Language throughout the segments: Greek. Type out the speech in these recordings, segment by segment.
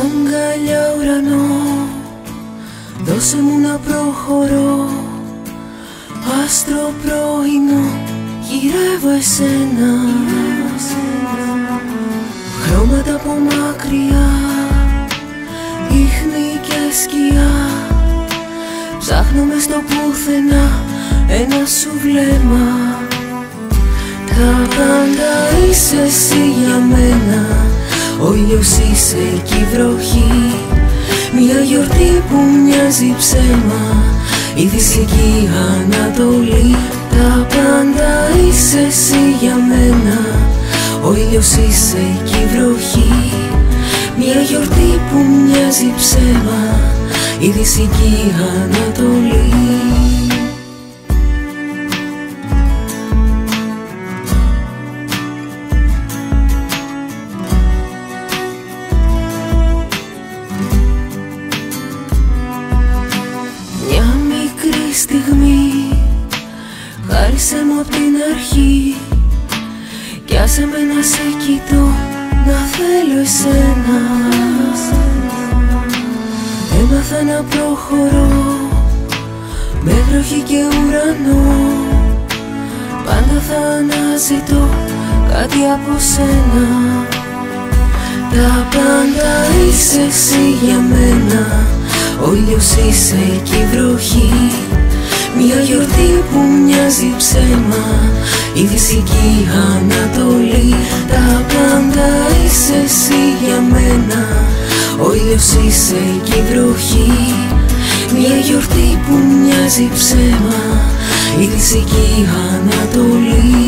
Αγκαλιά ουρανό, δώσε μου να προχωρώ. Άστρο πρωινό, γυρεύω εσένα. Χρώματα από μακριά, ίχνη και σκιά. Ψάχνω μες στο πουθενά ένα σου βλέμμα. Τα πάντα είσαι εσύ για μένα. Ο ήλιος είσαι και η βροχή, μια γιορτή που μοιάζει ψέμα, η δυσική Ανατολή. Τα πάντα είσαι εσύ για μένα. Ο ήλιος είσαι και η βροχή, μια γιορτή που μοιάζει ψέμα, η δυσική Ανατολή. Στιγμή, χάρισε μου απ' την αρχή κι άσε με να σε κοιτώ, να θέλω εσένα. Έμαθα να προχωρώ με βροχή και ουρανό. Πάντα θα αναζητώ κάτι από σένα. Τα πάντα είσαι εσύ για μένα. Ο ήλιος είσαι και η βροχή, μια γιορτή που μοιάζει ψέμα, η δυσική Ανατολή. Τα πάντα είσαι εσύ για μένα. Ο ήλιος είσαι και η βροχή, μια γιορτή που μοιάζει ψέμα, η δυσική Ανατολή.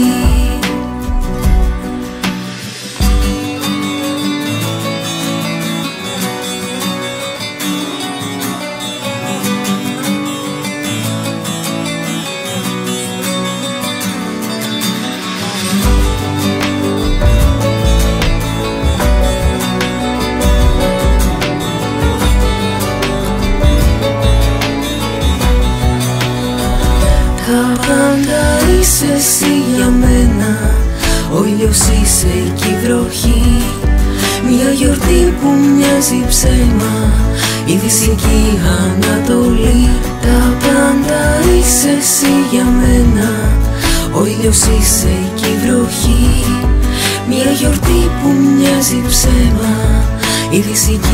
Τα πάντα είσαι εσύ για μένα. Ο ήλιος είσαι και η βροχή, μια γιορτή που μοιάζει ψέμα, η δυσική Ανατολή. Τα πάντα είσαι εσύ για μένα. Ο ήλιος είσαι και η βροχή, μια γιορτή που μοιάζει ψέμα, η δυσική